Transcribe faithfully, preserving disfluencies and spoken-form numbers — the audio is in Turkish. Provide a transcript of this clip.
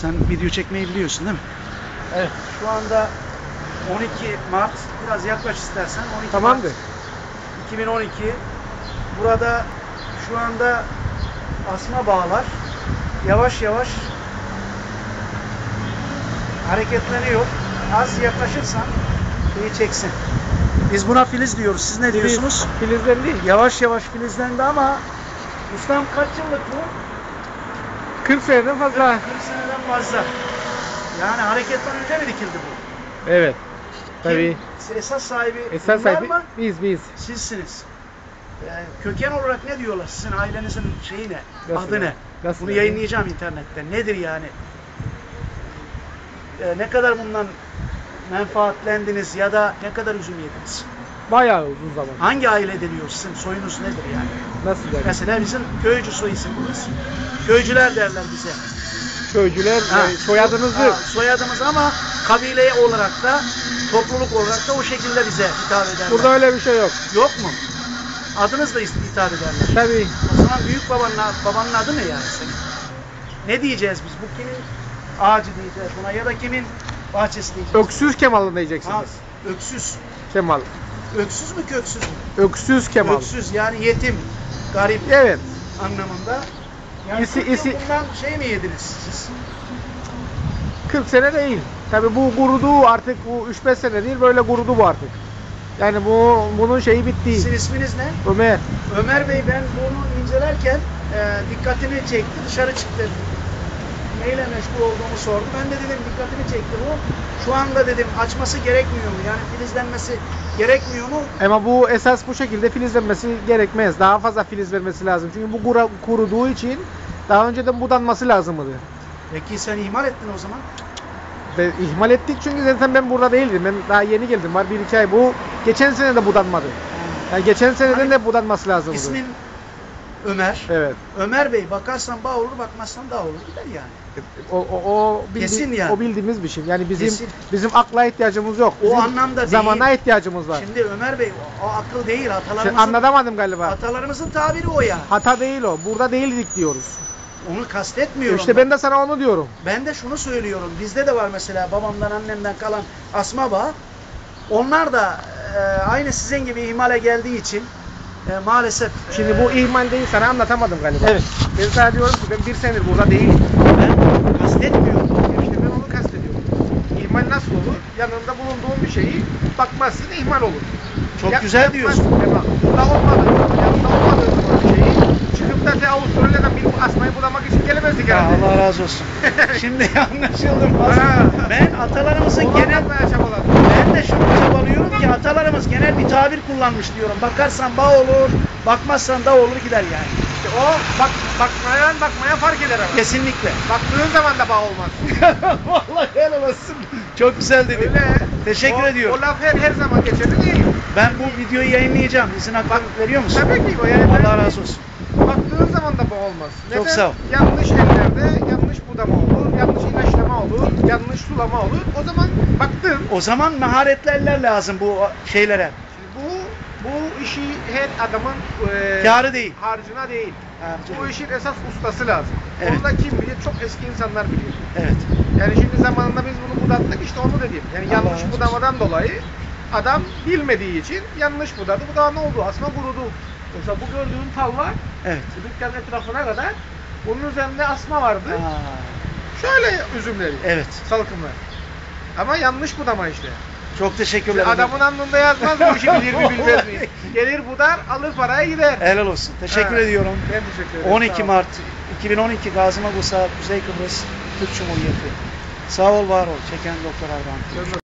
Sen video çekmeyi biliyorsun değil mi? Evet. Şu anda on iki Mart, biraz yaklaş istersen. on iki Tamamdır. Mart iki bin on iki. Burada şu anda asma bağlar yavaş yavaş hareketleniyor. Az yaklaşırsan şeyi çeksin. Biz buna filiz diyoruz. Siz ne diyorsunuz? Filizlendi. Yavaş yavaş filizlendi ama ustam kaç yıllık bu? kırk seneden fazla. kırk seneden fazla. Yani hareketten önce mi dikildi bu? Evet. Tabii. Kim? Esas sahibi Esas bunlar sahibi mı? biz biz. Sizsiniz. Yani köken olarak ne diyorlar? Sizin ailenizin şeyi ne? Nasıl Adı yani? ne? Nasıl Bunu yani? yayınlayacağım internette. Nedir yani? Ee, ne kadar bundan menfaatlendiniz ya da ne kadar üzüm yediniz? Bayağı uzun zaman. Hangi aile deniyor sizin? Soyunuz nedir yani? Nasıl yani? Mesela bizim köycü soy isimimiz. Köycüler derler bize. Köycüler Ha, e, soyadınızı. ha, soyadımız ama kabile olarak da topluluk olarak da o şekilde bize hitap ederler. Burada öyle bir şey yok. Yok mu? Adınızla hitap ederler. Tabii. O zaman büyük babanın, babanın adı ne yani senin? Ne diyeceğiz biz? Bu kimin ağacı diyeceğiz buna ya da kimin bahçesi diyeceğiz? Öksüz Kemal diyeceksiniz. Ha, öksüz. Kemal. Öksüz mü köksüz mü? Öksüz Kemal. Öksüz yani yetim, garip Evet. anlamında. Yani İsi- kırk yıl isi- bundan şey mi yediniz siz? kırk sene değil. Tabii bu kurudu artık, bu üç beş sene değil, böyle kurudu bu artık. Yani bu bunun şeyi bitti. Sizin isminiz ne? Ömer. Ömer Bey, ben bunu incelerken e, dikkatini çekti, dışarı çıktı. Neyle meşgul olduğumu sordu. Ben de dedim dikkatini çekti bu. Şu anda dedim açması gerekmiyor mu? Yani filizlenmesi gerekmiyor mu? Ama bu esas bu şekilde filizlenmesi gerekmez. Daha fazla filiz vermesi lazım. Çünkü bu kura- kuruduğu için daha önceden budanması lazımdı. Peki sen ihmal ettin o zaman. Ve ihmal ettik çünkü zaten ben burada değildim. Ben daha yeni geldim. Var bir iki ay. Bu geçen sene de budanmadı. Yani geçen seneden Hani de budanması lazımdı. İsmin Ömer. Evet. Ömer Bey, bakarsan bağ olur, bakmazsan dağ olur gider yani. O, o, o, bildi- Kesin yani. o bildiğimiz bir şey. Yani bizim Kesin. bizim akla ihtiyacımız yok. O Bizim anlamda değil. zamana ihtiyacımız var. Şimdi Ömer Bey, o, o akıl değil, Sen atalarımızın, anlatamadım galiba. atalarımızın tabiri o yani. Hata değil o. Burada değildik diyoruz. Onu kastetmiyorum. İşte ben de sana onu diyorum. Ben de şunu söylüyorum. Bizde de var mesela babamdan annemden kalan asma bağ. Onlar da e, aynı sizin gibi ihmale geldiği için e, maalesef. Şimdi e, bu ihmal değil, sana anlatamadım galiba. Evet. Ben sana diyorum ki ben bir senedir burada değilim. ben kastetmiyorum. İşte ben onu kastediyorum. İhmal nasıl olur? Yanında bulunduğun bir şeyi bakmazsın, ihmal olur. Çok Ya- güzel yapmazsın. diyorsun. Ya bak, burada olmadı. Yanında olmadığı zaman bir şeyi çıkıp da te Avustralya'dan bir asmayı bulamak için gelemezdik Ya herhalde. Allah razı olsun. Şimdi anlaşıldım. Ha. Ben atalarımızın genel Genel çabaladım. ben de şunu çabalıyorum ki atalarımız genel bir tabir kullanmış diyorum. Bakarsan bağ olur, bakmazsan da olur gider yani. İşte o bak bakmayan bakmaya fark eder ama. Kesinlikle. Baktığın zaman da bağ olmaz. Vallahi helal olsun. Çok güzel dedin. Öyle. Teşekkür o, ediyorum. O laf her, her zaman geçerli değil. Ben bu videoyu yayınlayacağım. İzin hakkı veriyor musun? Tabii ki o yani. Allah razı olsun. Baktığın zaman da bu olmaz. Çok sağ ol. Yanlış ellerde yanlış budama olur, yanlış ilaçlama olur, yanlış sulama olur. O zaman baktın. O zaman maharetli eller lazım bu şeylere. Şimdi bu bu işi her adamın e, Kârı değil. harcına değil. Harcı bu değil. işin esas ustası lazım. Evet. Onu da kim bilir? Çok eski insanlar biliyor. Evet. Yani şimdi zamanında biz bunu budattık, işte onu dedim. Yani Allah yanlış razı olsun. budamadan dolayı adam bilmediği için yanlış budadı. Bu da ne oldu? Aslında kurudu. Mesela bu gördüğün tal var. Evet. Bu dükkanın etrafına kadar bunun üzerinde asma vardı. Aa, Şöyle üzümleri. evet. Salkımlar. Ama yanlış budama işte. Çok teşekkürler. Adamın alnında yazmaz bu işi bilir mi bilmez mi? Gelir budar, alır parayı gider. Helal olsun. Teşekkür Ha. ediyorum. Ben teşekkür ederim. on Sağ iki ol. Mart iki bin on iki Gazi Magusa Kuzey Kıbrıs Türk Cumhuriyeti. Sağ ol, var ol. Çeken Doktor Ardahan.